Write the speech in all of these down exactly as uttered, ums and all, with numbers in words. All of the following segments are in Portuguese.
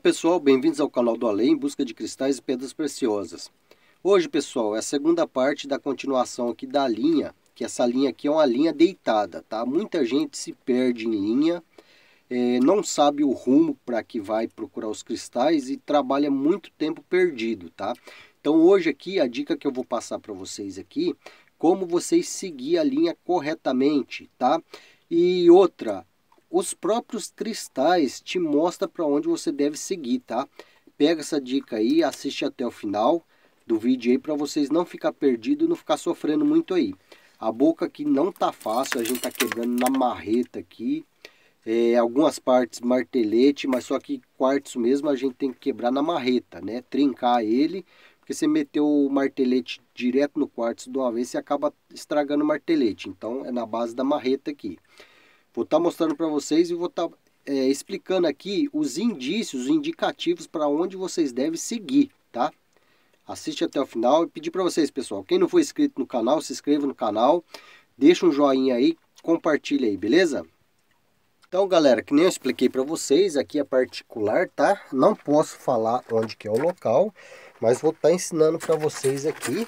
pessoal, bem-vindos ao canal do Além, em busca de cristais e pedras preciosas. Hoje, pessoal, é a segunda parte da continuação aqui da linha, que essa linha aqui é uma linha deitada, tá? Muita gente se perde em linha, é, não sabe o rumo para que vai procurar os cristais e trabalha muito tempo perdido, tá? Então hoje aqui, a dica que eu vou passar para vocês aqui, como vocês seguir a linha corretamente, tá? E outra, os próprios cristais te mostram para onde você deve seguir, tá? Pega essa dica aí, assiste até o final do vídeo aí para vocês não ficar perdido e não ficar sofrendo muito aí. A boca aqui não tá fácil, a gente tá quebrando na marreta aqui. É, algumas partes martelete, mas só que quartzo mesmo a gente tem que quebrar na marreta, né? Trincar ele, porque você meteu o martelete direto no quartzo de uma vez, você acaba estragando o martelete. Então é na base da marreta aqui. Vou estar mostrando para vocês e vou estar é, explicando aqui os indícios, os indicativos para onde vocês devem seguir, tá? Assiste até o final e pedir para vocês, pessoal, quem não for inscrito no canal, se inscreva no canal, deixa um joinha aí, compartilha aí, beleza? Então, galera, que nem eu expliquei para vocês, aqui é particular, tá? Não posso falar onde que é o local, mas vou estar ensinando para vocês aqui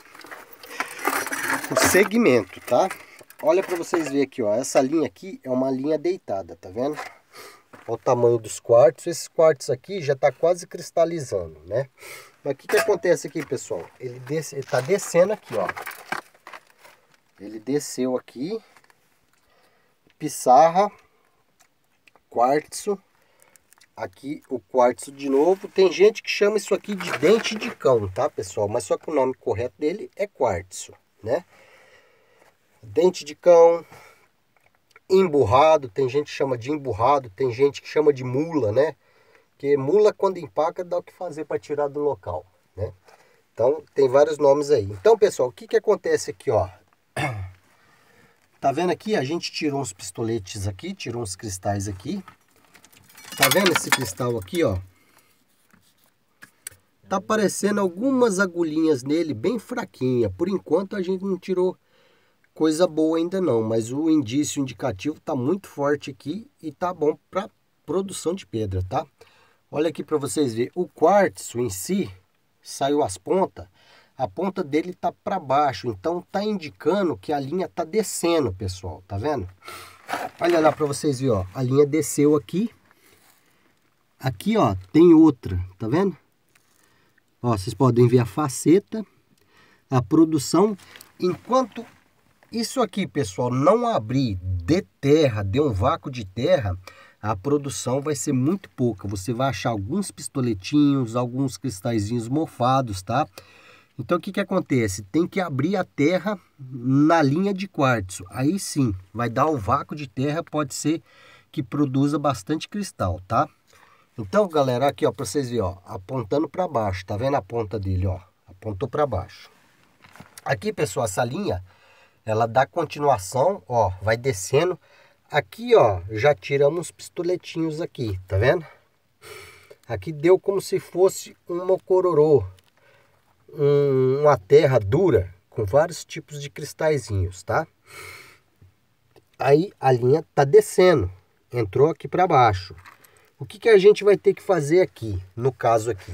o segmento, tá? Olha para vocês verem aqui, ó, essa linha aqui é uma linha deitada, tá vendo? Olha o tamanho dos quartos, esses quartos aqui já tá quase cristalizando, né? Mas o que que acontece aqui, pessoal? Ele, desce, ele tá descendo aqui, ó. Ele desceu aqui, pissarra, quartzo, aqui o quartzo de novo. Tem gente que chama isso aqui de dente de cão, tá, pessoal? Mas só que o nome correto dele é quartzo, né? Dente de cão, emburrado, tem gente que chama de emburrado, tem gente que chama de mula, né? Porque mula quando empaca dá o que fazer para tirar do local, né? Então tem vários nomes aí. Então, pessoal, o que que acontece aqui, ó? Tá vendo aqui? A gente tirou uns pistoletes aqui, tirou uns cristais aqui. Tá vendo esse cristal aqui, ó? Tá aparecendo algumas agulhinhas nele, bem fraquinha. Por enquanto a gente não tirou coisa boa ainda não, mas o indício indicativo tá muito forte aqui e tá bom para produção de pedra, tá? Olha aqui para vocês verem, o quartzo em si, saiu as pontas, a ponta dele tá para baixo, então tá indicando que a linha tá descendo, pessoal, tá vendo? Olha lá para vocês verem, ó, a linha desceu aqui, aqui ó, tem outra, tá vendo? Ó, vocês podem ver a faceta, a produção, enquanto isso aqui, pessoal, não abrir de terra, de um vácuo de terra, a produção vai ser muito pouca. Você vai achar alguns pistoletinhos, alguns cristalzinhos mofados, tá? Então, o que que acontece? Tem que abrir a terra na linha de quartzo. Aí sim, vai dar um vácuo de terra, pode ser que produza bastante cristal, tá? Então, galera, aqui, ó, para vocês verem, ó, apontando para baixo, tá vendo a ponta dele, ó? Apontou para baixo. Aqui, pessoal, essa linha, ela dá continuação, ó, vai descendo. Aqui, ó, já tiramos uns pistoletinhos aqui, tá vendo? Aqui deu como se fosse um mocororô, um, uma terra dura, com vários tipos de cristalzinhos, tá? Aí a linha tá descendo, entrou aqui para baixo. O que que a gente vai ter que fazer aqui, no caso aqui?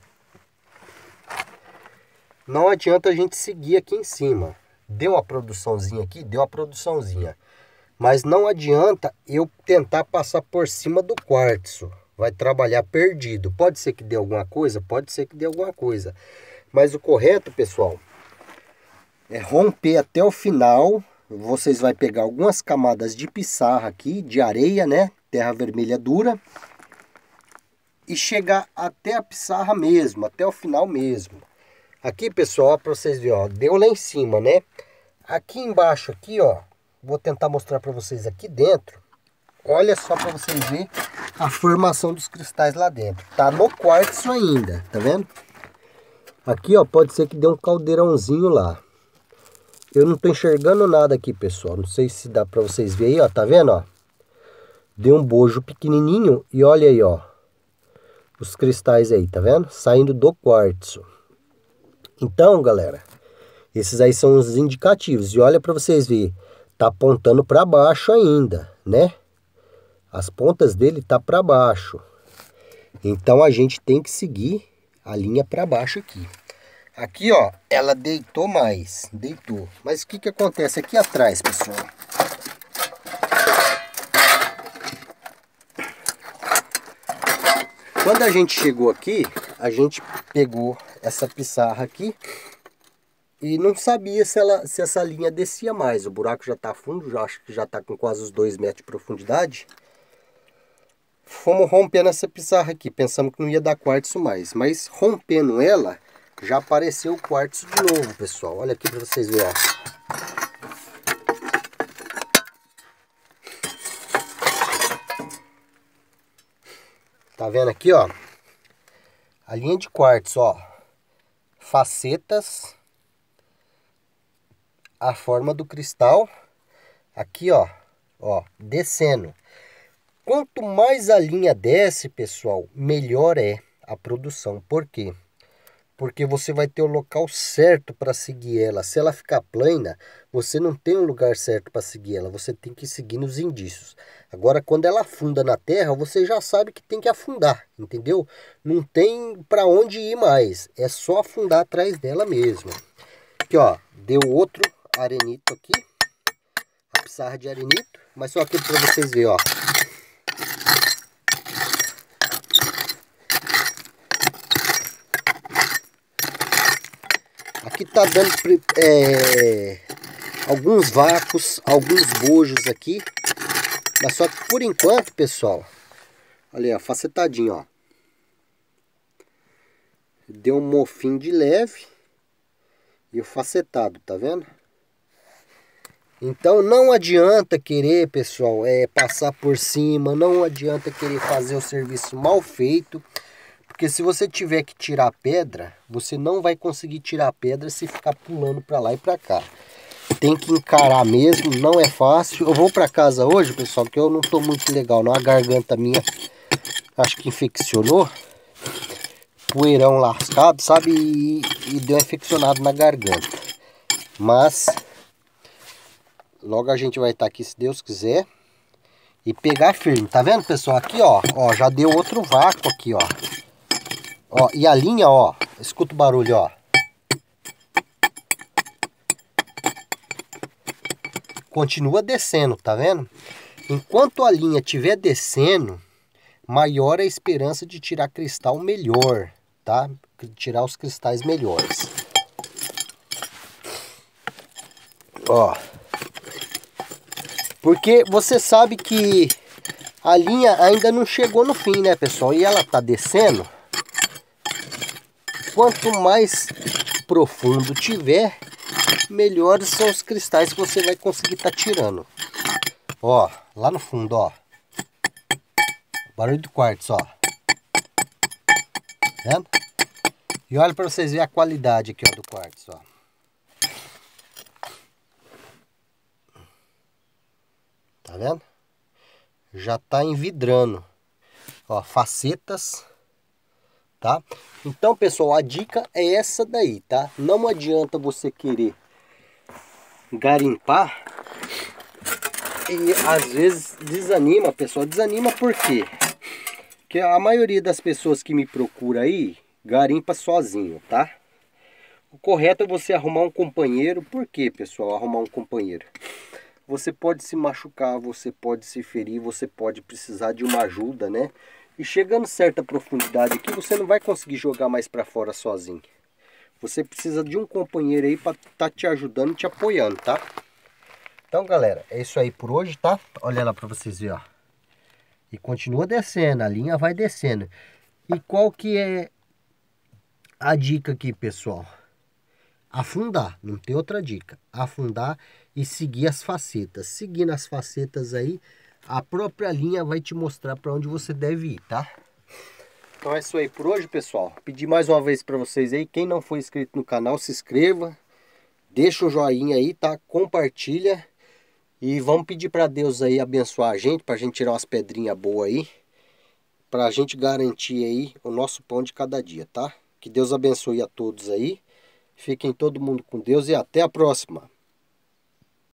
Não adianta a gente seguir aqui em cima. Deu uma produçãozinha aqui, deu uma produçãozinha. Mas não adianta eu tentar passar por cima do quartzo. Vai trabalhar perdido. Pode ser que dê alguma coisa? Pode ser que dê alguma coisa. Mas o correto, pessoal, é romper até o final. Vocês vão pegar algumas camadas de pissarra aqui, de areia, né? Terra vermelha dura. E chegar até a pissarra mesmo, até o final mesmo. Aqui, pessoal, para vocês verem, ó, deu lá em cima, né? Aqui embaixo, aqui, ó, vou tentar mostrar para vocês aqui dentro. Olha só para vocês verem a formação dos cristais lá dentro. Tá no quartzo ainda, tá vendo? Aqui, ó, pode ser que dê um caldeirãozinho lá. Eu não tô enxergando nada aqui, pessoal. Não sei se dá para vocês verem aí, ó, tá vendo, ó? Deu um bojo pequenininho e olha aí, ó. Os cristais aí, tá vendo? Saindo do quartzo. Então, galera, esses aí são os indicativos. E olha para vocês verem, tá apontando para baixo ainda, né? As pontas dele tá para baixo. Então a gente tem que seguir a linha para baixo aqui. Aqui, ó, ela deitou mais, deitou. Mas o que que acontece aqui atrás, pessoal? Quando a gente chegou aqui, a gente pegou essa pissarra aqui e não sabia se, ela, se essa linha descia mais. O buraco já está fundo, já acho que já está com quase os dois metros de profundidade. Fomos rompendo essa pissarra aqui, pensamos que não ia dar quartzo mais. Mas rompendo ela, já apareceu o quartzo de novo, pessoal. Olha aqui para vocês verem, ó. Tá vendo aqui, ó? A linha de quartzo, ó. Facetas. A forma do cristal. Aqui, ó. Ó, descendo. Quanto mais a linha desce, pessoal, melhor é a produção. Por quê? Porque você vai ter o local certo para seguir ela. Se ela ficar plana, você não tem um lugar certo para seguir ela. Você tem que seguir nos indícios. Agora, quando ela afunda na terra, você já sabe que tem que afundar, entendeu? Não tem para onde ir mais. É só afundar atrás dela mesmo. Aqui, ó, deu outro arenito aqui. A pissarra de arenito. Mas só aqui para vocês verem, ó. Aqui tá dando é, alguns vácuos, alguns bojos aqui. Mas só que por enquanto, pessoal, olha aí, ó, facetadinho, ó. Deu um mofinho de leve e o facetado, tá vendo? Então não adianta querer, pessoal, é, passar por cima, não adianta querer fazer o serviço mal feito. Porque se você tiver que tirar a pedra, você não vai conseguir tirar a pedra se ficar pulando para lá e para cá. Tem que encarar mesmo, não é fácil. Eu vou para casa hoje, pessoal, que eu não tô muito legal, não. A garganta minha, acho que infeccionou. Poeirão lascado, sabe? E, e deu infeccionado na garganta. Mas logo a gente vai estar aqui, se Deus quiser. E pegar firme, tá vendo, pessoal? Aqui, ó, ó, já deu outro vácuo aqui, ó. Ó, e a linha, ó, escuta o barulho, ó. Continua descendo, tá vendo? Enquanto a linha estiver descendo, maior é a esperança de tirar cristal melhor, tá? Tirar os cristais melhores. Ó. Porque você sabe que a linha ainda não chegou no fim, né, pessoal? E ela tá descendo. Quanto mais profundo tiver, melhores são os cristais que você vai conseguir estar tá tirando. Ó, lá no fundo, ó. Barulho do quartzo, ó. Vendo? E olha para vocês verem a qualidade aqui, ó, do quartzo, ó. Tá vendo? Já tá envidrando. Ó, facetas. Tá? Então, pessoal, a dica é essa daí, tá? Não adianta você querer garimpar e às vezes desanima, pessoal. Desanima por quê? Porque a maioria das pessoas que me procura aí garimpa sozinho, tá? O correto é você arrumar um companheiro. Por quê, pessoal, arrumar um companheiro? Você pode se machucar, você pode se ferir, você pode precisar de uma ajuda, né? E chegando certa profundidade aqui, você não vai conseguir jogar mais para fora sozinho. Você precisa de um companheiro aí para estar te ajudando, te apoiando, tá? Então, galera, é isso aí por hoje, tá? Olha lá para vocês verem, ó. E continua descendo, a linha vai descendo. E qual que é a dica aqui, pessoal? Afundar, não tem outra dica. Afundar e seguir as facetas. Seguindo as facetas aí, a própria linha vai te mostrar para onde você deve ir, tá? Então é isso aí por hoje, pessoal. Pedir mais uma vez para vocês aí, quem não for inscrito no canal, se inscreva. Deixa o joinha aí, tá? Compartilha. E vamos pedir para Deus aí abençoar a gente, para a gente tirar umas pedrinhas boas aí. Para a gente garantir aí o nosso pão de cada dia, tá? Que Deus abençoe a todos aí. Fiquem todo mundo com Deus e até a próxima.